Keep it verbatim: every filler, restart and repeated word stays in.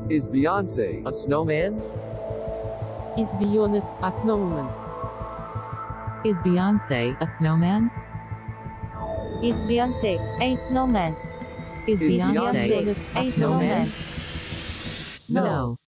Is Beyonce a snowman? Is Beyonce a snowman? Is Beyonce a snowman? Is Beyonce a snowman? Is Is Beyonce Beyonce a a snowman? snowman? No. No.